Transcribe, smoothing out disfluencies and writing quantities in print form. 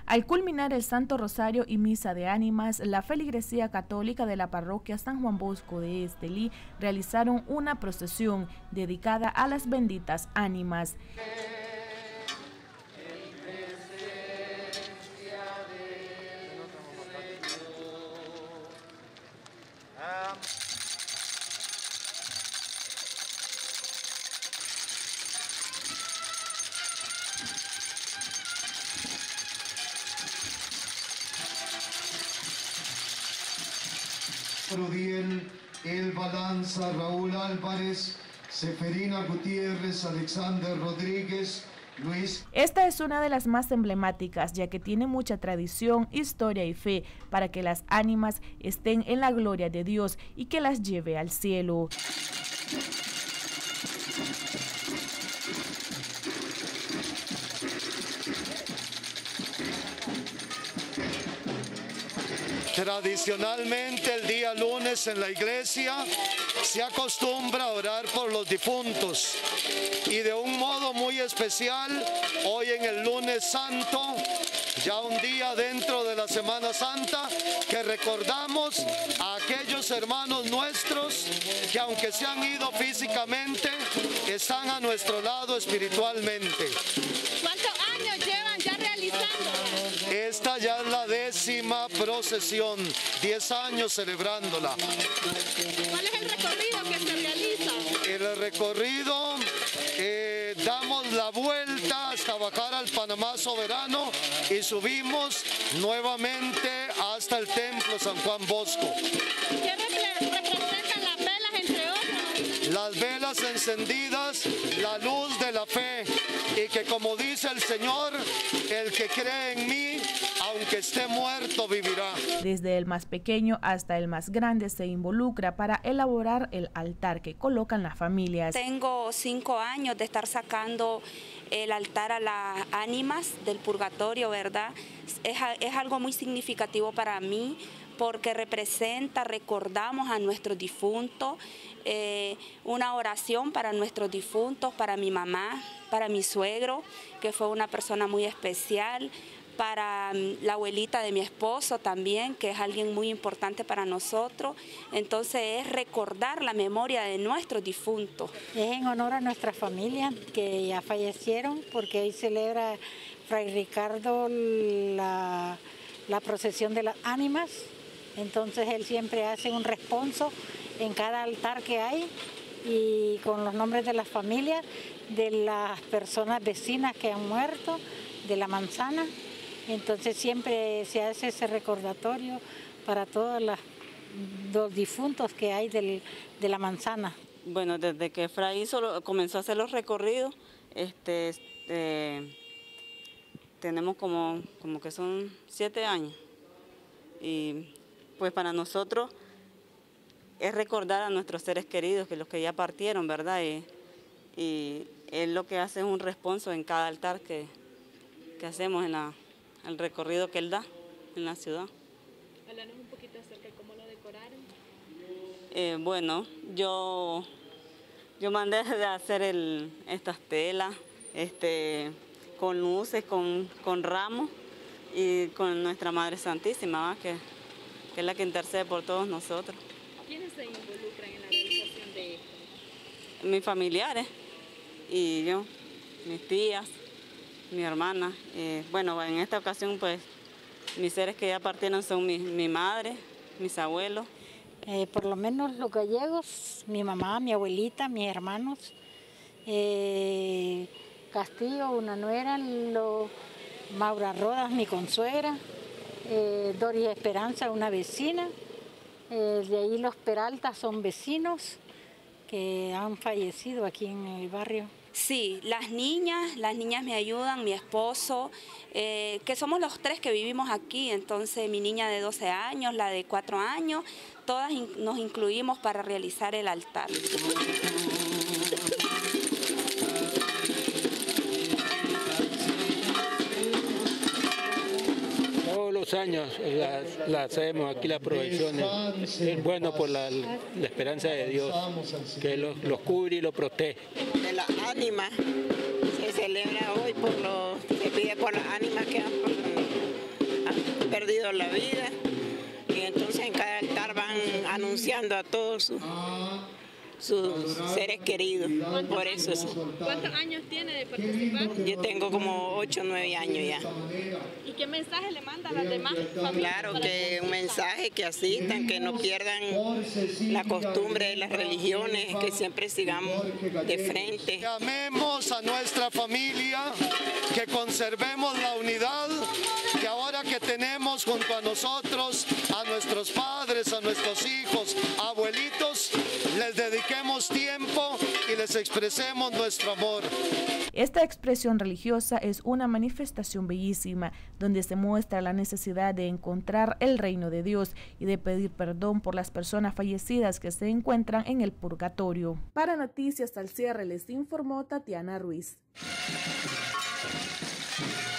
Al culminar el Santo Rosario y Misa de Ánimas, la feligresía católica de la parroquia San Juan Bosco de Estelí realizaron una procesión dedicada a las benditas ánimas. Rudiel, Elba Lanza, Raúl Álvarez, Seferina Gutiérrez, Alexander Rodríguez, Luis. Esta es una de las más emblemáticas, ya que tiene mucha tradición, historia y fe para que las ánimas estén en la gloria de Dios y que las lleve al cielo. Tradicionalmente el día lunes en la iglesia se acostumbra a orar por los difuntos y de un modo muy especial hoy en el lunes santo, ya un día dentro de la Semana Santa, que recordamos a aquellos hermanos nuestros que aunque se han ido físicamente, están a nuestro lado espiritualmente. ¿Cuántos años llevan ya realizando? Esta ya es la 10ª procesión, 10 años celebrándola. ¿Cuál es el recorrido que se realiza? El recorrido, damos la vuelta hasta bajar al Panamá Soberano y subimos nuevamente hasta el Templo San Juan Bosco. ¿Qué representan las velas, entre otros? Las velas encendidas, la luz de la fe, y que como dice el Señor, el que cree en mí, aunque esté muerto, vivirá. Desde el más pequeño hasta el más grande se involucra para elaborar el altar que colocan las familias. Tengo 5 años de estar sacando el altar a las ánimas del purgatorio, ¿verdad? Es algo muy significativo para mí porque recordamos a nuestros difuntos, una oración para nuestros difuntos, para mi mamá, para mi suegro, que fue una persona muy especial, para la abuelita de mi esposo también, que es alguien muy importante para nosotros. Entonces es recordar la memoria de nuestros difuntos. Es en honor a nuestra familia que ya fallecieron, porque hoy celebra Fray Ricardo la procesión de las ánimas. Entonces él siempre hace un responso en cada altar que hay y con los nombres de las familias, de las personas vecinas que han muerto, de la manzana. Entonces siempre se hace ese recordatorio para todos los difuntos que hay de la manzana. Bueno, desde que Fray comenzó a hacer los recorridos, tenemos como que son 7 años. Y pues para nosotros es recordar a nuestros seres queridos, que los que ya partieron, ¿verdad? Y él lo que hace es un responso en cada altar que hacemos en el recorrido que él da en la ciudad. Háblanos un poquito acerca de cómo lo decoraron. Bueno, yo mandé a hacer estas telas con luces, con ramos y con nuestra Madre Santísima, ¿va? Que es la que intercede por todos nosotros. ¿Quiénes se involucran en la realización de esto? Mis familiares y yo, mis tías, mi hermana. Bueno, en esta ocasión pues mis seres que ya partieron son mi madre, mis abuelos. Por lo menos los gallegos, mi mamá, mi abuelita, mis hermanos, Castillo, una nuera, Maura Rodas, mi consuegra, Doris Esperanza, una vecina, de ahí los Peralta son vecinos que han fallecido aquí en el barrio. Sí, las niñas me ayudan, mi esposo, que somos los 3 que vivimos aquí, entonces mi niña de 12 años, la de 4 años, todas nos incluimos para realizar el altar. Todos los años la hacemos aquí, las procesiones. Es bueno por la esperanza de Dios, que los cubre y los protege. De las ánimas se celebra hoy, se pide por las ánimas que han perdido la vida. Y entonces en cada altar van anunciando a todos sus seres queridos. Por eso. ¿Cuántos años tiene de participar? Yo tengo como 8 o 9 años ya. ¿Y qué mensaje le manda a las demás familias? Claro, que un mensaje que asistan, que no pierdan la costumbre de las religiones, que siempre sigamos de frente. Que amemos a nuestra familia, que conservemos la unidad, que ahora que tenemos junto a nosotros, a nuestros padres, a nuestros hijos, abuelitos, les dediquemos tiempo y les expresemos nuestro amor. Esta expresión religiosa es una manifestación bellísima, donde se muestra la necesidad de encontrar el reino de Dios y de pedir perdón por las personas fallecidas que se encuentran en el purgatorio. Para Noticias al Cierre les informó Tatiana Ruiz.